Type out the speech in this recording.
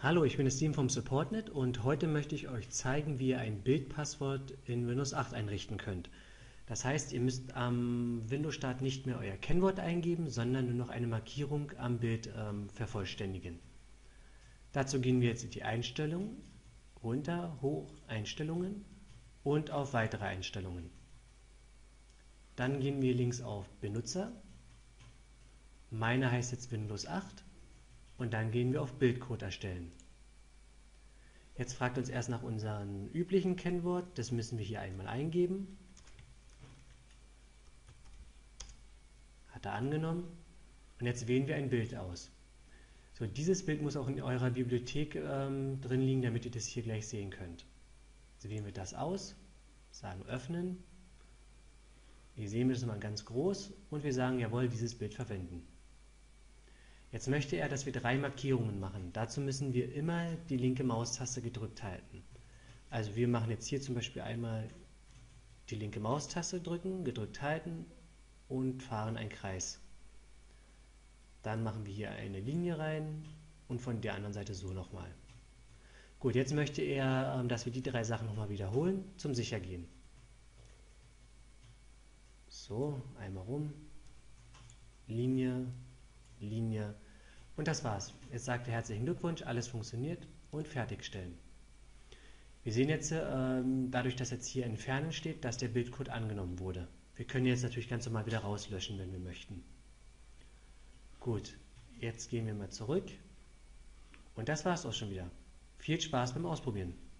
Hallo, ich bin das Team vom SupportNet und heute möchte ich euch zeigen, wie ihr ein Bildpasswort in Windows 8 einrichten könnt. Das heißt, ihr müsst am Windows-Start nicht mehr euer Kennwort eingeben, sondern nur noch eine Markierung am Bild vervollständigen. Dazu gehen wir jetzt in die Einstellungen, runter, hoch, Einstellungen und auf weitere Einstellungen. Dann gehen wir links auf Benutzer, meine heißt jetzt Windows 8 und dann gehen wir auf Bildcode erstellen. Jetzt fragt uns erst nach unserem üblichen Kennwort, das müssen wir hier einmal eingeben. Hat er angenommen und jetzt wählen wir ein Bild aus. So, dieses Bild muss auch in eurer Bibliothek drin liegen, damit ihr das hier gleich sehen könnt. So wählen wir das aus, sagen öffnen. Hier sehen wir das nochmal ganz groß und wir sagen, jawohl, dieses Bild verwenden. Jetzt möchte er, dass wir 3 Markierungen machen. Dazu müssen wir immer die linke Maustaste gedrückt halten. Also wir machen jetzt hier zum Beispiel einmal die linke Maustaste drücken, gedrückt halten und fahren einen Kreis. Dann machen wir hier eine Linie rein und von der anderen Seite so nochmal. Gut, jetzt möchte er, dass wir die 3 Sachen nochmal wiederholen, zum Sichergehen. So, einmal rum, Linie, Linie und das war's. Jetzt sagt er herzlichen Glückwunsch, alles funktioniert und fertigstellen. Wir sehen jetzt, dadurch, dass jetzt hier Entfernen steht, dass der Bildcode angenommen wurde. Wir können jetzt natürlich ganz normal wieder rauslöschen, wenn wir möchten. Gut, jetzt gehen wir mal zurück und das war's auch schon wieder. Viel Spaß beim Ausprobieren.